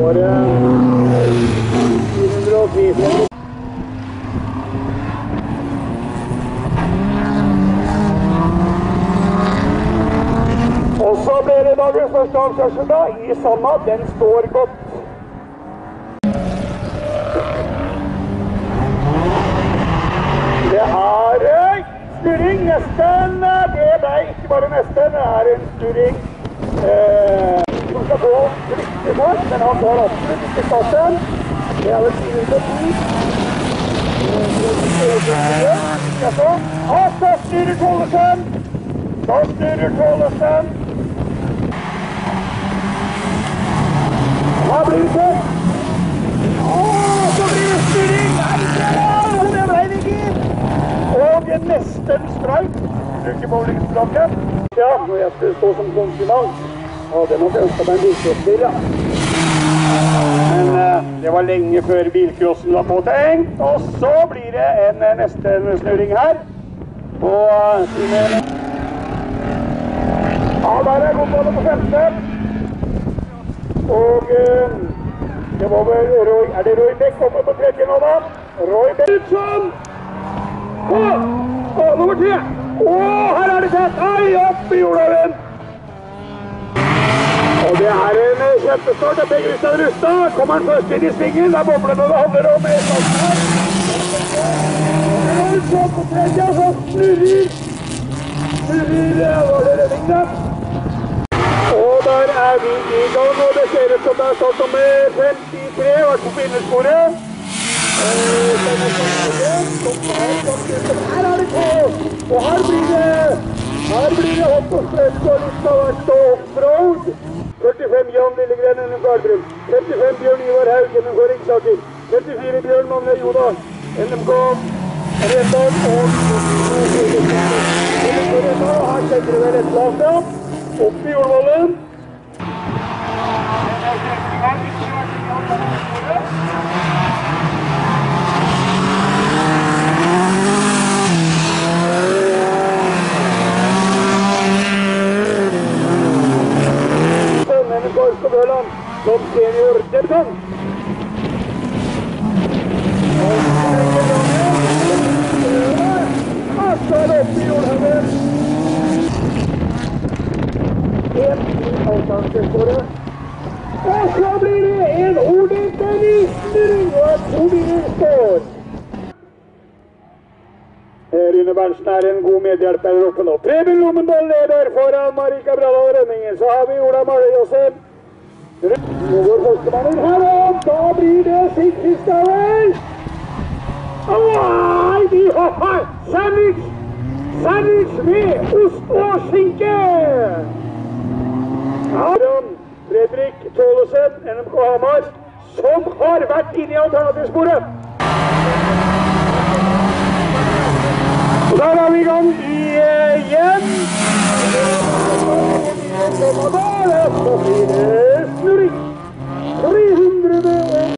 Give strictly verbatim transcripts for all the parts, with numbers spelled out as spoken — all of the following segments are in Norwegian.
bare fire hundre og ti. Og så blir det dagens første avkjørsel da, i Sanna. Den står godt. Det er snurring nesten. Det ble ikke bare nesten, det er en snurring eh, som skal få riktig for. Den har klar absolutt ikke starten. Det er vel fire hundre og ti. Og så snurrer Tollesen. Så snurrer Tollesen. Hva blir det til? Åh, så blir det snurring! Nei, det ble det ikke! Og nesten streik. Bruker bowlingsplanken. Ja, når jeg skulle stå som konsulant, hadde nok ønsket meg en bilcrossbil, ja. Men uh, det var lenge før bilcrossen var påtenkt, og så blir det en uh, nesten snurring her. Og uh, siden... Ja, der er godmålet på femte. Og uh, det var vel Roy, er det Roy Beck oppe på tredje nå da? Roy Beck. Sånn! Åh, åh, nummer tre! Åh, her er det sett! Hei, opp i jordaven! Og det er en kjempestart av Per Kristian Rustad. Kommer han først inn i svingen, der bobler det det handler om med starten her. Og så på tredje, så snurrer. Snurrer, var det redning da? Og der er vi i gang, og det ser ut som det er start nummer femtitre, vært på finnesporet. Her er det på, og her blir det, her blir det hopp og sprøyt, og litt av hvert offroad. førtifem Jan Lillegren under Karlbrunn, trettifem Bjørn Ivar Haug gjennom Ringsaker, trettifire Bjørn Magne Joda, N M K, Redal og her setter det vel et lag da. Opp i Jordvollen. Denne Gorsk og Bøland som senior debutant. Og så er det opp i Jordvollen. En til avstandsskåret. Og så blir det en ordentlig snurring og et hovedstår. Rune Berntsen er en god medhjelper oppe nå. Preben Lommendal leder foran Marika Brada og Rønningen. Så har vi Ola Marley også. Nå går førstemannen her opp. Da blir det Sigfridstavel. Nei, de har sandwich. Sandwich med ost og skinke. Fredrik Tollesen, N M K Hamar, som har vært inne i alternativsporet. Og der er vi i gang igjen. Og da er det så fire snurring. tre hundre og...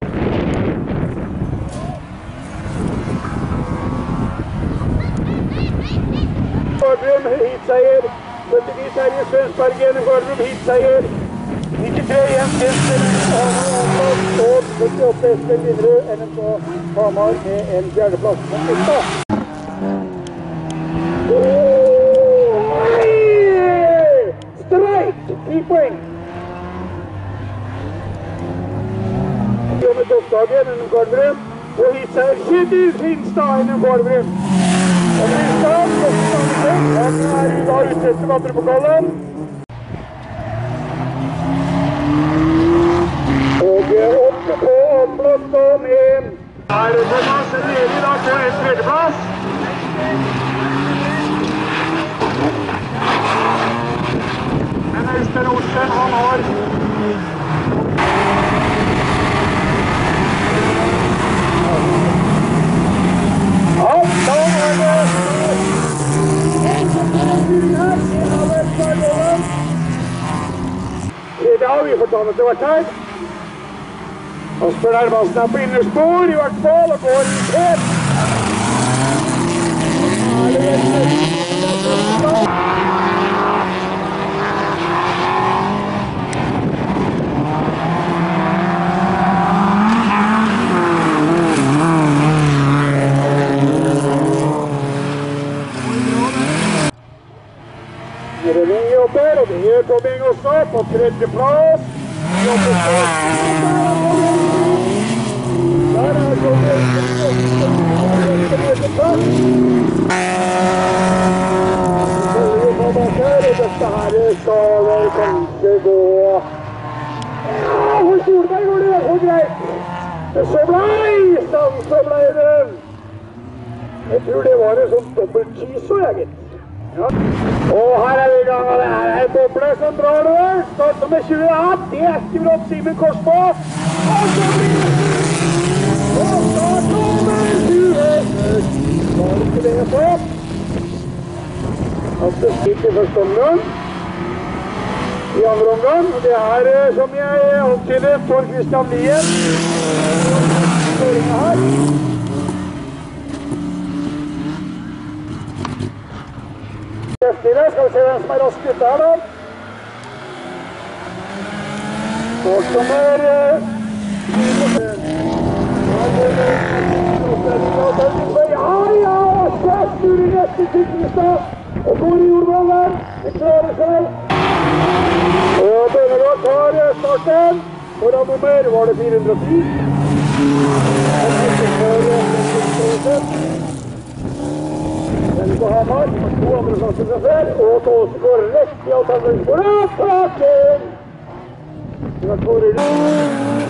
Gardrum hitseier. syttini Terje Svensbergen, Gardrum hitseier. nittitre igjen Ester og syttiåtte Ester Lindrud, N M K Hamar med en fjerdeplass på Ista. Streit! ti poeng. Jomme Tofthagen, N M K Gardrum. Og hitseier Kjetil Finstad, N M K Gardrum. Og Finstad, han er da ute etter vandrepokalen. Og oppe på omblått og med er Thomas Levy da på en tredjeplass. Men Øystein Olsen, han har ja, da er det det har vi fått annet til hvert her. Asper Hermansen er på innerspor i hvert fall, og går i tett. Redning jobber, og det gjør Tomming også, på tredje plass. Jobber så. Der er Tomming. Dette her skal vel kanskje gå... Ja, hvor Solberg går det der så greit. Så blei stand, så blei det. Jeg tror det var en sånn dobbelt kiso, jeg gitt. Ja. Og her er vi i gang, og det her er en boble som drar over. Start nummer tjue, ja, det er ikke brått Simen Korsbå. Og så blir det... Og start nummer tjue. Var ikke det så? At det stikker i første omgang. I andre omgang, det er som jeg antydet, Tor Christian Lien. Kjøringen her. Kjøftire, skal vi se hvem som er rask ut der da. Stort nummer... Ja, ja, kjøftire rett i Tikkestad. Og går i jordvallen, det klarer seg. Og Bønnergård tar starten. Foran nummer var det fire hundre og ti. Den på Hamar, to andre sjanser fra før. Og Tåse går rett i alternativet. Og plakken! Det var Tore Rud.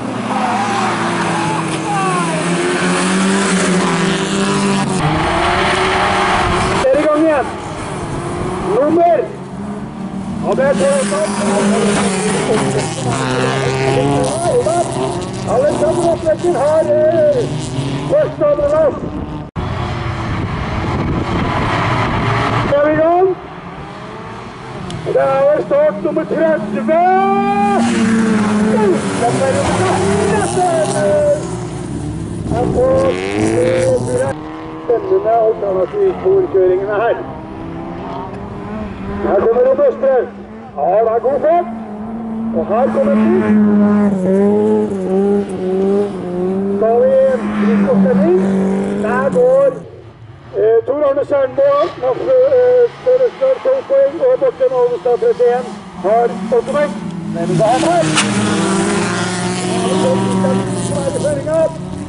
Det er i gang igjen. Nummer! Ja, det er påtatt. Alexander Opplekken har første andre plass. Det er vi i gang. Det er start nummer tretti. Det er Her på spennende alternativsporkjøringene her. Her kommer det bøstre. Ja, det er god fart. Og her kommer det. Da har vi en driftopstemning. Der går eh, Tor Arne Sørnbå, Størrestør tolv poeng, og Borten Olvestad trettien har åtte poeng. Men det er her. Det er føringen.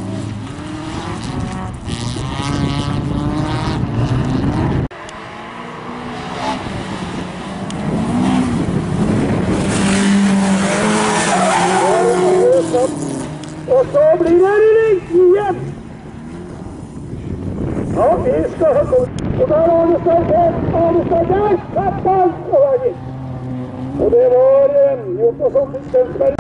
Og så blir det rulling igjen. Ja, vi skal ha gått. Og der har Arne Stad, Arne Stad der, Kappan og Bergis. Og det var Jotasson til Stensberg.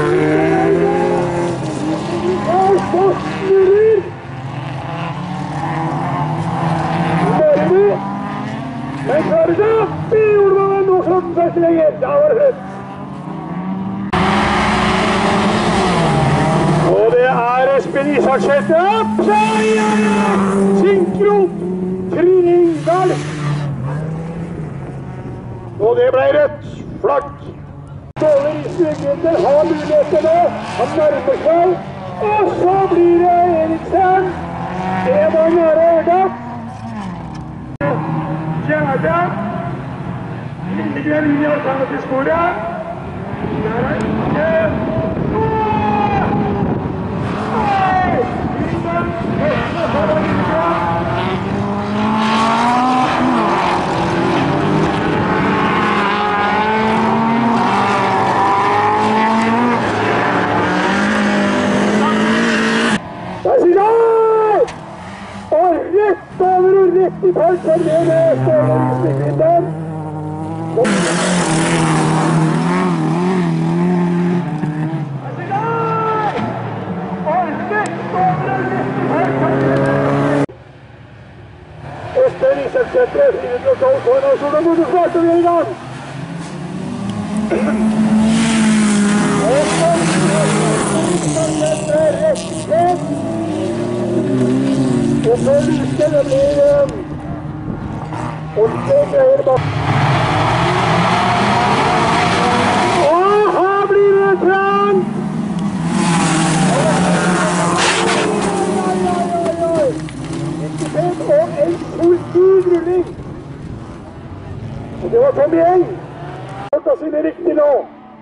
Og så snurrer. Mørby. Men klarer det. Vi gjorde det nå klart den første lenger. Da var det høyt. Og det er Espen Isakskjøtte opp, så ja, ja, Synkro, Triningdal. Og det ble rødt, flagg. Ståler i Strømgjeter har muligheter nå, han nærmer seg. Og så blir det Eriksen. Det var nære øyne. Fjerde. Lillegren inn i alternativsporet. Der er det. Der sier jeg! Og rett over og rett i part for det med Ståler i Stikvinden. Østen Isakskjøtte, fire hundre og tolv foran Sola Motorsport, og vi er i gang! Og så Isakskjøtte rett i kjent. Og så lyser det blir ordentlig greier bak. Og her blir det trangt! Og en solid rulling. Og det var Tommy Eng. Korta sine riktig nå.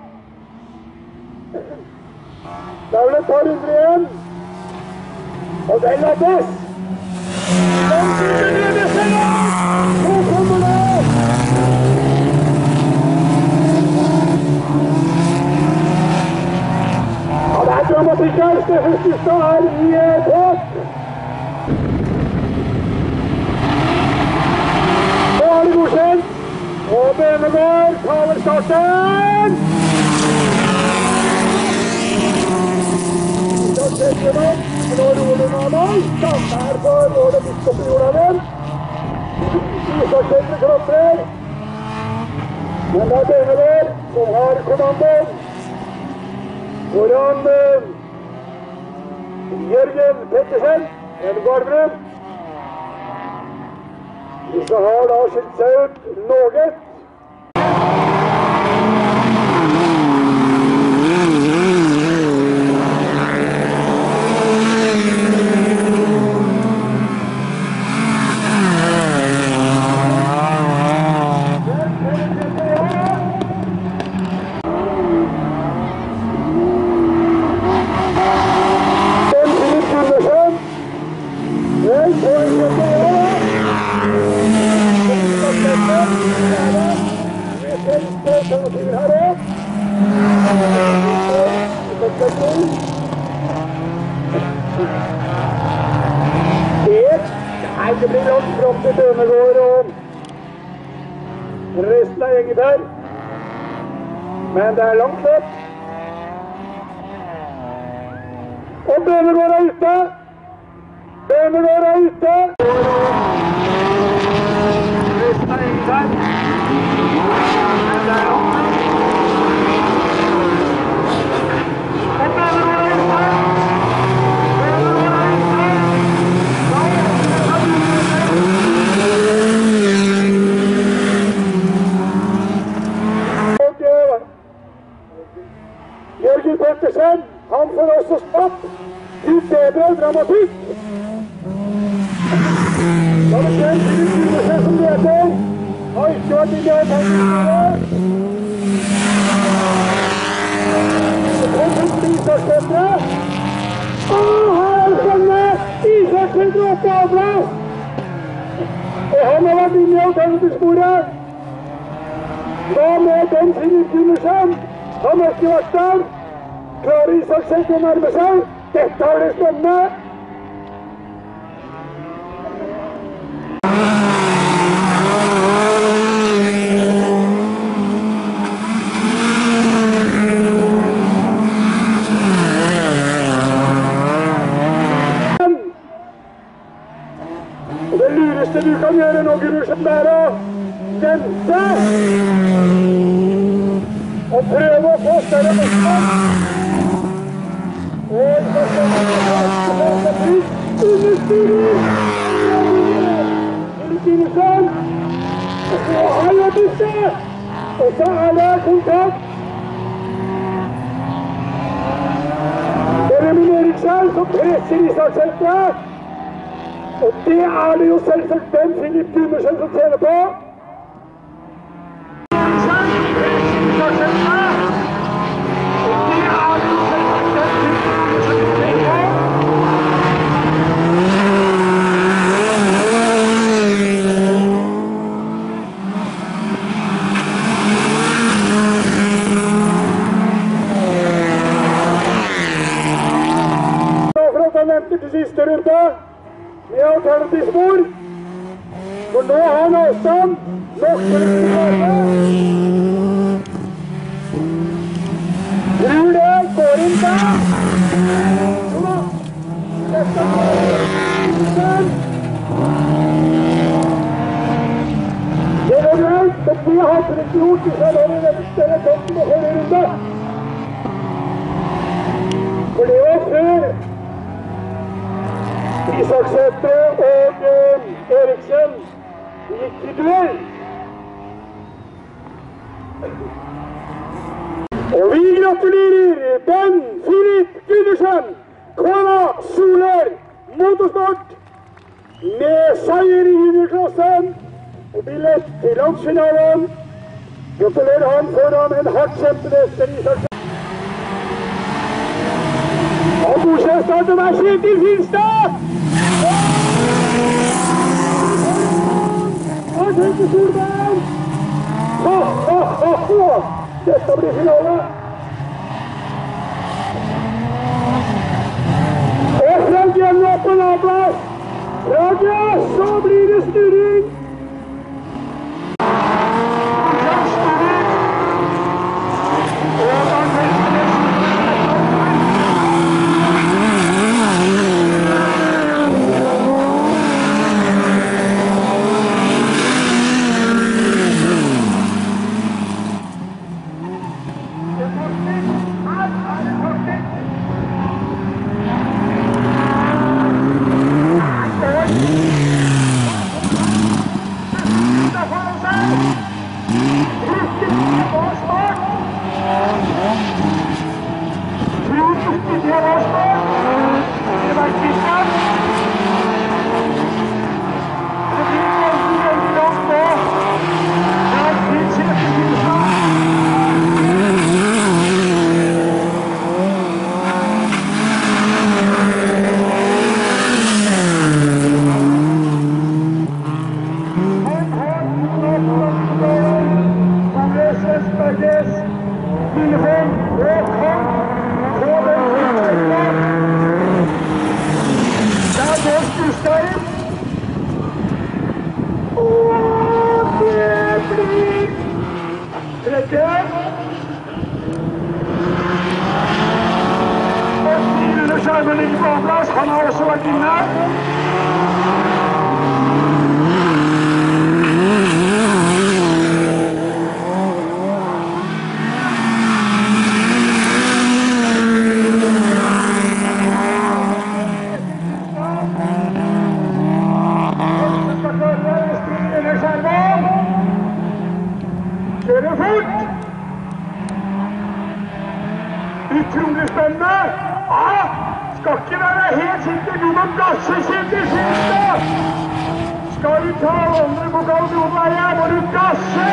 Det er vel et par hundre igjen. Og den laddes. Den sitter ned med seg langt. Nå kommer det. Ja, det er dramatikk her. Steffen Stustad er i båt. Nå er det godkjent. Og Benegård taler starten. Da setter vi opp. Nå roer den av meg. Stand her for hvor det midt oppe jorda den. Isaksetter klatrer. Men det er Benegård som har kommandoen. Foran uh, Jørgen Pettersen, en Gardbrun. Disse har da skilt seg ut noe. Nei, det blir langt frem til Benegård og resten av gjengen her. Men det er langt løp. Og Benegård er ute. Benegård er ute. Resten av gjengen her. Men det er langt løp. Og Benegård er ute. Jørgen Pettersen, han får også stopp. Litt bedre dramatikk. Da er det kjent til Ullesjø som leder. Har ikke vært i det tanken. Det kommer til Isaksetteret. Åh, her er skjønnet! Isaksetteret oppe av plass. Og han har vært inne i alternativsporet. Hva med den Philip Gundersen? Han har ikke vært der. Klarer Isaksetteret å nærme seg? Dette er det spennende. Og det lureste du kan gjøre nå, Gundersen, det er å vente og prøve å få større motstand. Og så skal vi ha det fritt understyrer. Gundersen. Og så har jeg disse. Og så er det kontakt. Det er min Eriksen som presser Isaksetteret. Og det er det jo selvsagt den Philip Gundersen som tjener på. Til siste runde med alternativspor. For nå har han avstand nok til å klare. Tror det går inn der. Jo da. Dette er det var greit, men vi har ikke gjort hvis jeg var i den større toppen og høyre runde. For det var før Isaksetteret og uh, Eriksen gikk i duell. Og vi gratulerer Ben Philip Gundersen, Kona Soler Motorsport, med seier i juniorklassen og billett til landsfinalen. Gratulerer han foran en hardt kjempende Ester. Og godkjent starter med Kjetil Finstad! Og Tøyke Solberg! Ha, ha, ha, ha! Dette blir finale! Og Frank Gjennom på navnplass! Frank, ja, så blir det styring! Han har også vært inne. Kjører fort. Utrolig spennende. Ja, skal ikke være helt sikker. Du må gasse Kjetil Finstad. Skal du ta andre pokal Brodveien, må du gasse.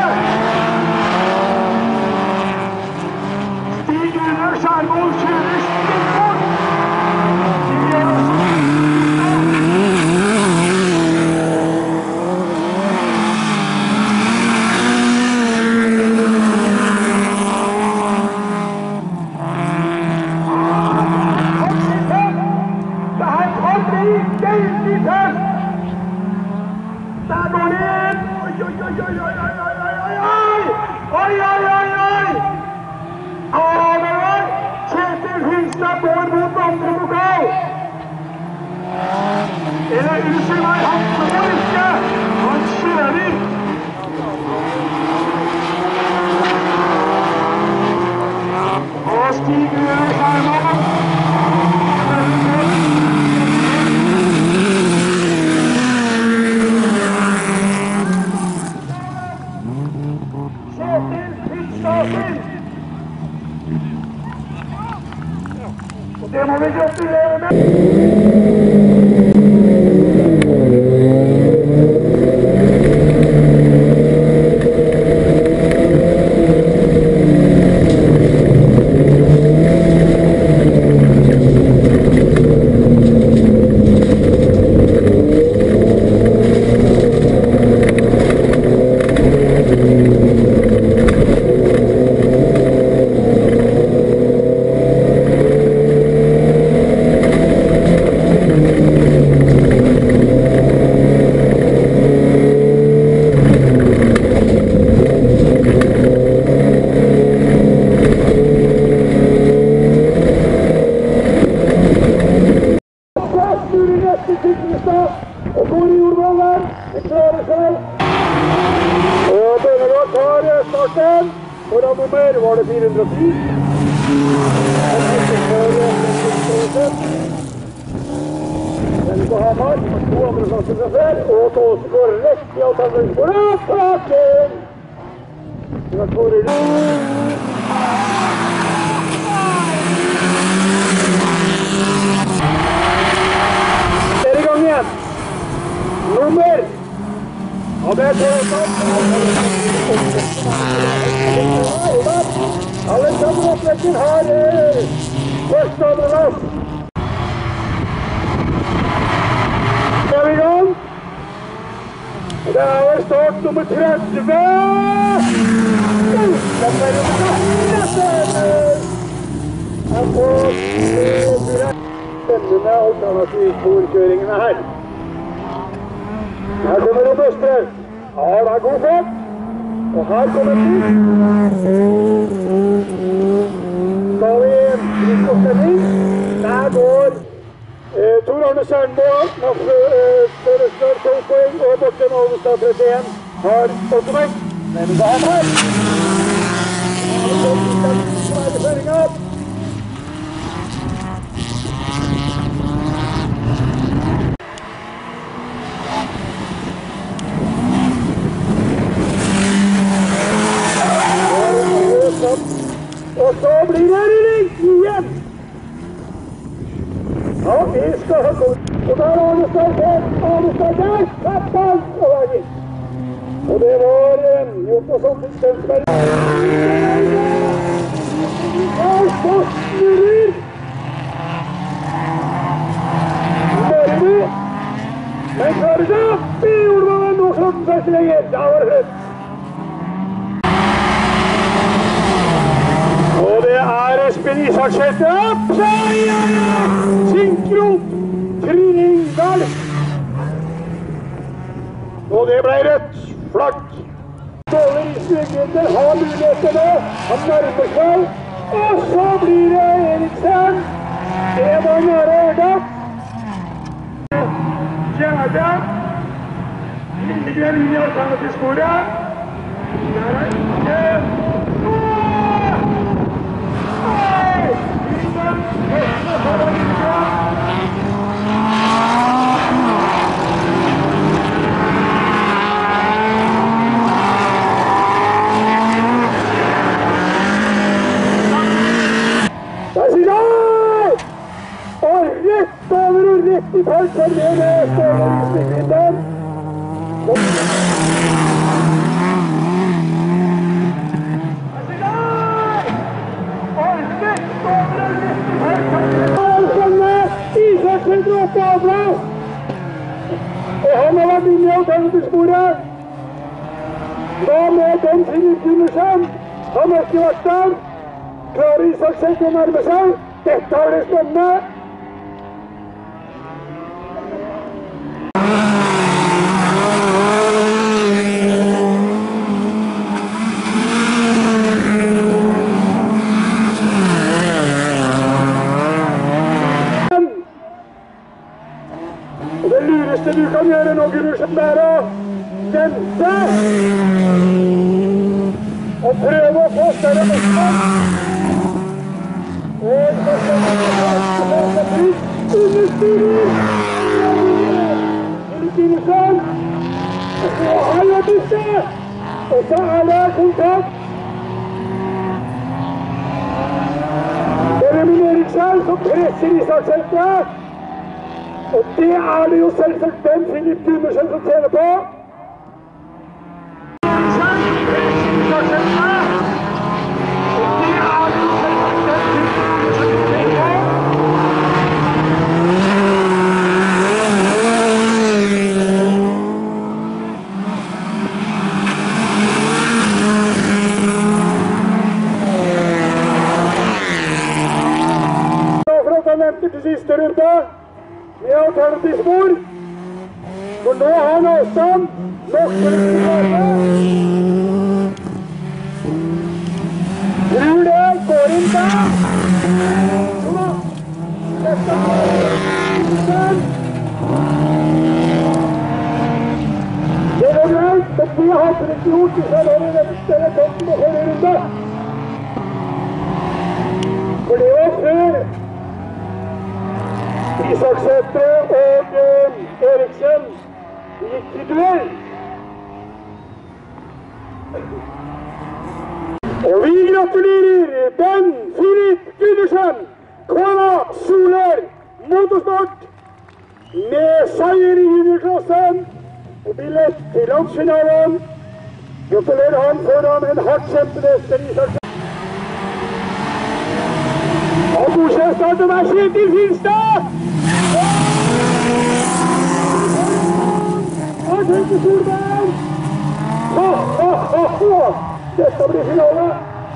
Stig Gunnar Skjærvold kjører stikkbort. Eller unnskyld meg, han går ikke! Han kjører! Og Stig Gunnar Skjærvold. Kjetil Finstad sin! Og det må vi gratulere med! Og går i jordballen, det klarer seg. Og Bønnegaard tar starten. Foran nummer var det fire hundre og ti. Den på Hamar, to andre plasser fra før. Og Tåse går rett i avtalesporet. Og taken! Det var Tore Rød. Nummer Og det er tøytatt. Alexander Opplekken har første andre last. Så er vi i gang. Det er start nummer tretti. Den er jo her på spennende alternativsporkjøringene her. Her kommer det Østre. Ja, det er god fart. Og her kommer den. Da har vi en trykk og stemning. Der går eh, Tor Arne Sernbo, Størrestad tolv poeng, og Borten Alvestad trettien har åtte poeng. Men da er her. Og så er det føringen. Og så blir det rulling igjen. Ja, vi skal ha gått. Og der har det startet. Arnestad der. Kappan og veien. Og det var en gjort noe sånt til Stensberg. Ja, så snurrer. Mørby. Men klarer det. Vi gjorde det nå klokken seg til lenger. Da var det høyt. Og det er Espen Isakskjøtte. Ja, ja, ja! Synkrot! Tryllingdal. Og det ble rødt. Flagg. Ståler i Stugende har muligheter nå. Han nærmer seg. Og så blir det Eriksen. Det var nære øyet. Fjerde. Lillegren inn i alternativsporet. Der er det. Der sier han! Og rett over og rett i palt for det med ståleringsteknikken. Isaksen dråper avplass. Og han har vært inne i alternativsporet. Da med den Philip Gundersen. Han har ikke vært der. Klarer Isaksen å nærme seg. Dette er det spennende. Det lureste du kan gjøre nå, Gundersen, det er å vente og prøve å få større motstand. Og så skal vi få pris understyrer. Gundersen. Og så har jeg bytte. Og så er det kontakt. Det er min Eriksen som presser Isakskjøtte. Og det er det jo selvsagt den Philip Gundersen som tjener på. Og det er det jo selvsagt den Philip Gundersen som tjener på. For at han venter til siste runde. Vi har alternativspor, for nå har han avstand nok for å klare. Tror det går inn der. Kom da. Dette er det. Det går greit, men vi har ikke gjort hvis jeg har en større toppen på forrige runde. For det var før Isakskjøtte og eh, Eriksen gikk i duell. Og vi gratulerer Ben Philip Gundersen, K N A Soler Motorsport, med seier i juniorklassen Og billett til landsfinalen. Gratulerer han foran en hardtkjempende Øystein Isaksen. Og godkjent starter med Kjetil Finstad! Og Tøyte Solberg! Ha, ha, ha, ha! Dette blir finale!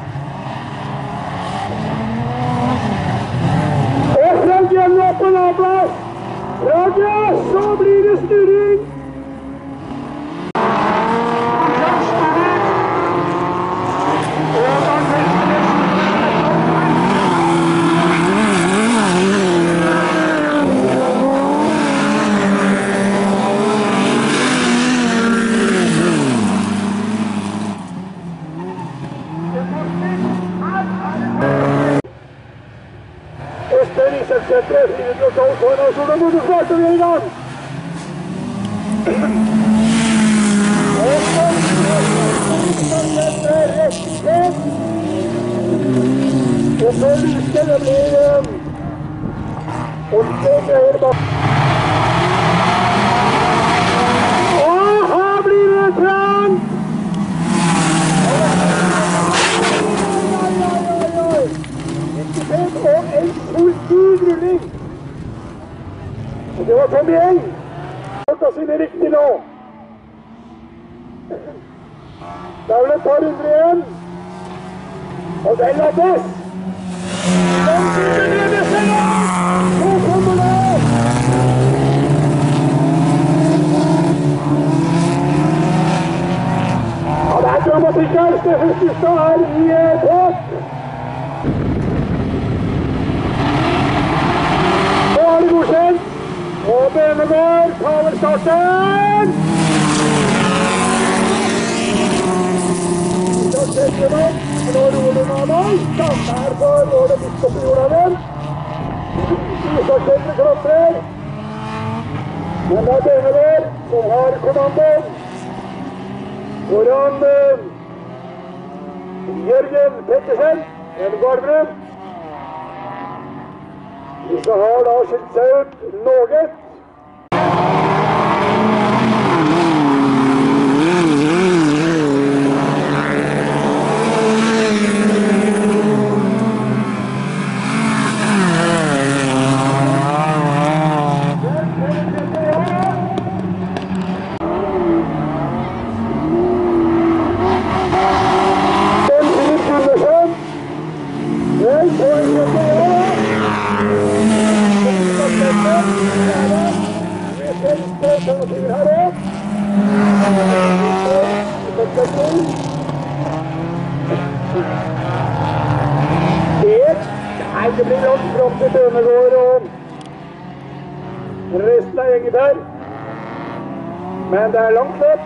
Og Frank Jønne på navnplass! Frank, så blir det snurring! Øystein Isaksen, fire hundre og tolv foran oss, og da må du starte vi i gang! Og så lyser det blir og det greier bak. Og her blir det trangt! Og en solid rulling. Og det var Tommy Eng. Holdt av sine riktig nå. Det er vel et par hundre igjen. Og det laddes. Den sitter nede seg nå. Så kommer det. Ja, det er dramatikk her. Steffen Stustad er i topp. Godkjent, og Benegård tar vel starten. Da setter vi opp, og nå roer det av oss. Sandberg for når det midt opp i jorda den. Isaksen klatrer. Men det er Benegård som har kommandoen. Foran uh, Jørgen Pettersen, en Garbrøm. Disse har da skilt seg ut noe. Den Philip Gundersen. Den får en kjøpe gjøre. Nei, det blir langt frem til Bønegård og resten av gjengen her. Men det er langt løp.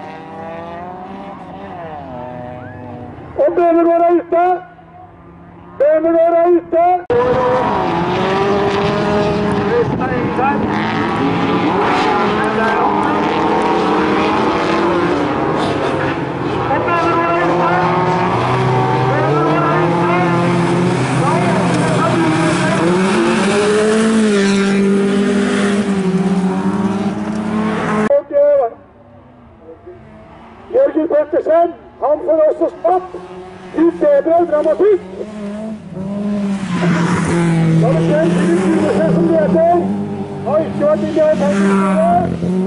Og Bønegård er ute. Bønegård er ute. Resten av gjengen her. Men det er langt løp. Og Bønegård er ute. Jørgen Pettersen, han får også spatt. Litt bedre dramatikk. Da det skjer til det Gundersen som leder. Har ikke vært i det her.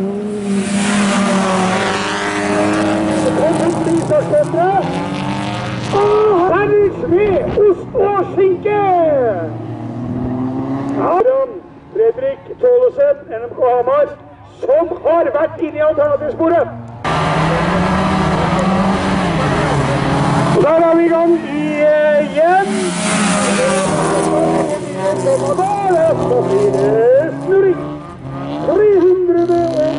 Det kommer til Isaksen. Åh, Henrik Smed, ost og skinke. Fredrik Tålesen, N M K Hamar, som har vært inne i alternativsporet. Og der er vi i gang igjen. Og da blir det snurring. tre hundre og...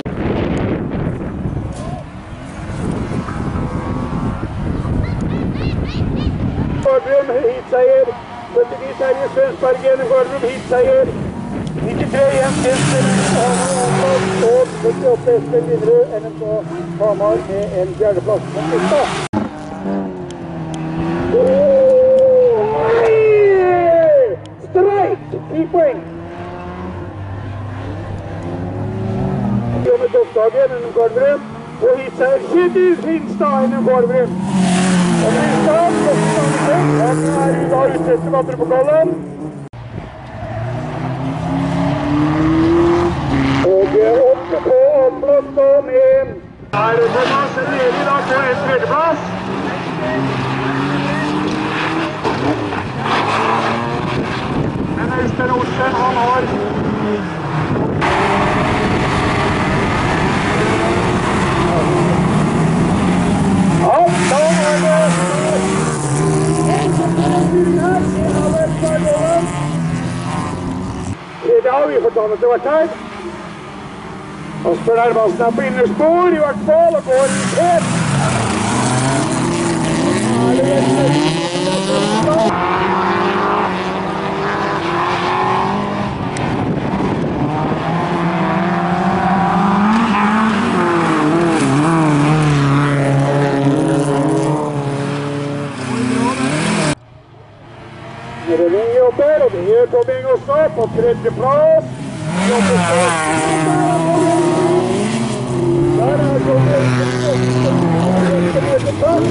Garbrøm hitseier. syttini Terje Svensbergen, Garbrøm hitseier. nittitre igjen Ester og syttiåtte Ester Lindrød, N M K Hamar med en fjerdeplass på lista. Streit! ti poeng. Jomme Toppdagen, N M K Garbrøm. Så ikke du finnes da innen Gårdbrun. Og Kristian, han er da ute etter matterpokalen. Og oppe på omblått og med her er Thomas Levy da på en tredjeplass. Men Øystein Olsen, han har ja, da er det det har vi fått annet til hvert her. Asper Hermansen er på innerspor i hvert fall, og går i tett. Rønning jobber, og det gjør Tomming også, på tredje plass. Jobber på der er Tomming på tredje plass.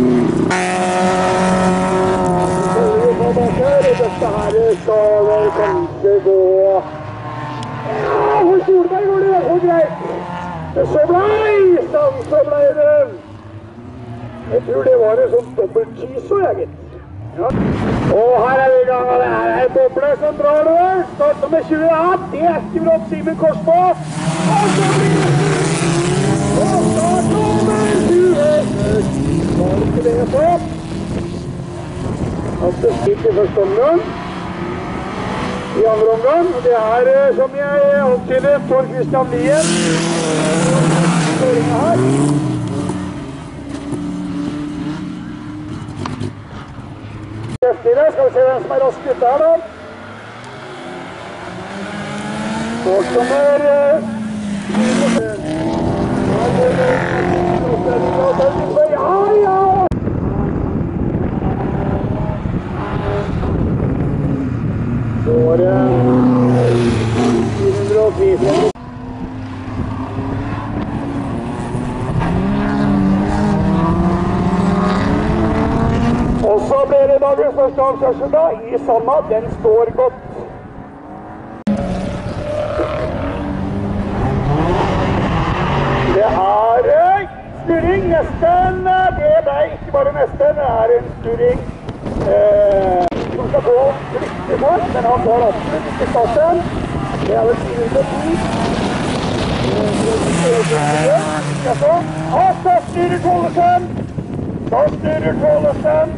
Så vi får bak her, og dette her skal vel kanskje gå ja, for Solberg går det så greit. Så blei stand, så blei det. Jeg tror det var en sånn dobbelt kiso, jeg gitt. Ja. Og her er vi i gang, og det her er en boble som drar over. Starter med tjue, ja, det er ikke brått Simen Korsbå. Og så blir det og starter med tjue. Var ikke det på. At det stikker i første omgang. I andre omgang, og det er som jeg antydet, Tor Christian Lien. Føringen her. Skal vi se hvem som er rask ut der da. Så kommer ja, ja! Så er det fire hundre og ti. Og så blir det dagens første avkjørsel da, i Sanna, den står godt. Det er snurring, nesten, det ble ikke bare nesten, det er en snurring eh, som skal gå riktig for, men han tar absolutt ikke starten. Det er vel fire hundre og ti. Og så styrer Tollesen, så styrer Tollesen.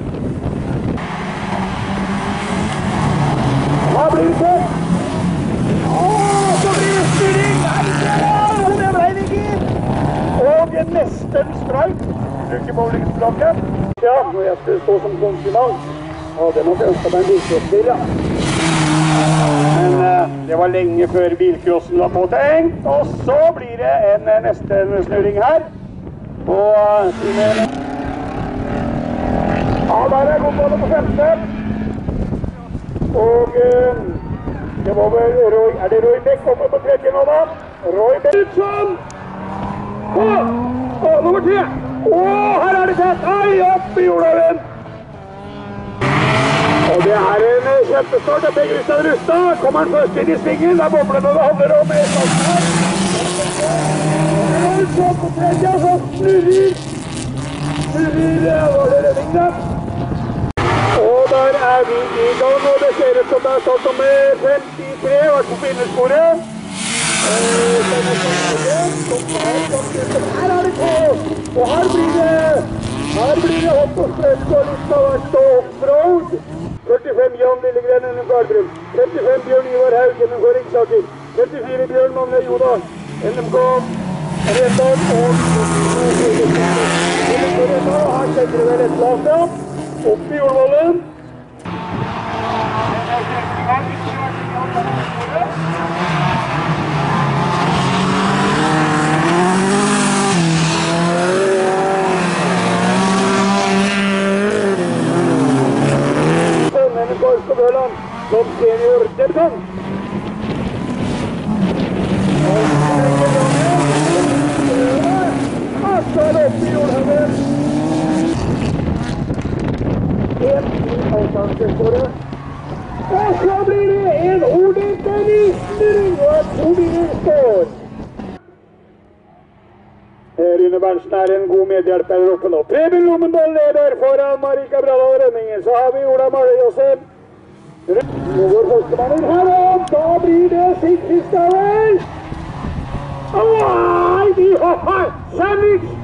Hva blir det? Åh, så blir det styring! Nei, det ble det ikke! Og det er nesten strøyt. Bruker bowlingsplakken. Ja, når jeg skulle stå som konsulant. Og det måtte jeg ønske meg en bilcrossbil, ja. Men uh, det var lenge før bilcrossen var påtenkt. Og så blir det en uh, nesten snurring her. Og uh, siden... Ja, der er god både på femte. Og uh, det var vel Roy, er det Roy Beck oppe på tredje nå da? Roy Beck Utsson! Åh, åh, nummer tre! Åh, her er det sett! Hei, opp i jordøven! Og det er en kjempestart av Per Kristian Rustad. Kommer han først inn i svingen, der bobler når det handler om en plass her. Og så på tredje, så snurrer. Snurrer, var det redning da? Og der er vi i gang, og det ser ut som det er stått om femtitre, vært på finnesporet. Her er det på, og her blir det, her blir det hopp og sprøtt og litt av hvert og offroad. førtifem Jan Lillegren gjennom Gårdbrun, trettifem Bjørn Ivar Haug gjennom Ringsaker, trettifire Bjørn Magne Jodal, N M K Rendal og her setter det vel et lavt opp. Opp i jordvallen. Spennende Gorsk og Bøland som senior debutant. Og så der oppe i jordhøven. En til avtansesåret. Og så blir det en ordentlig snurring, og at Tobinger står. Her inne Berntsen er en god medhjelper oppe nå. Preben Lommendal leder foran Marika Bradal Rønningen. Så har vi Ola Marle Josef. Nå går førstemannen her opp. Da blir det Sigfrid Stavell. Oi, de hopper! Sandwich!